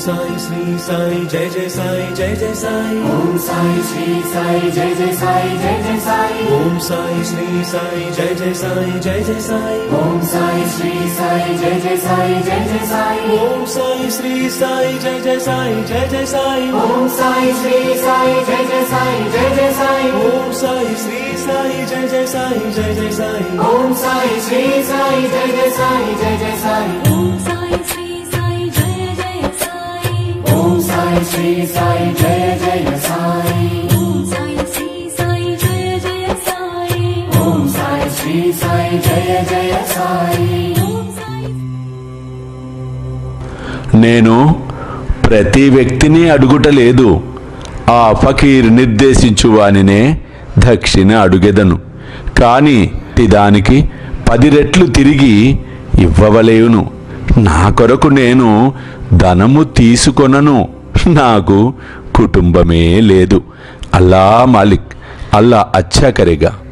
साई श्री साई जय जय साई जय जय साई। ओम साई श्री साई जय जय साई जय जय साई। ओम साई श्री साई जय जय साई जय जय साई। ओम साई श्री साई जय जय साई जय जय साई। ओम साई श्री साई जय जय साई जय जय साई। ओम साई श्री साई जय जय साई जय जय साई। ओम साई श्री साई जय जय साई जय जय साई। ओम साई श्री साई जय जय साई जय जय साई। ओम साई श्री साई जय जय साई। ओम साई श्री साई जय जय साई। ओम साई श्री साई जय जय साई। ओम साई श्री साई जय जय साई। నేను ప్రతి వ్యక్తిని అడుగుటలేదు, ఆ ఫకీర్ నిర్దేశించువానినే దక్షిణ అడుగెదను, కాని దానికి 10 రెట్లు తిరిగి ఇవ్వవలేను. నా కొరకు నేను ధనము తీసుకొనను, నాకు కుటుంబమే లేదు. అల్లా మాలిక్, అల్లా అచ్చా కరేగా.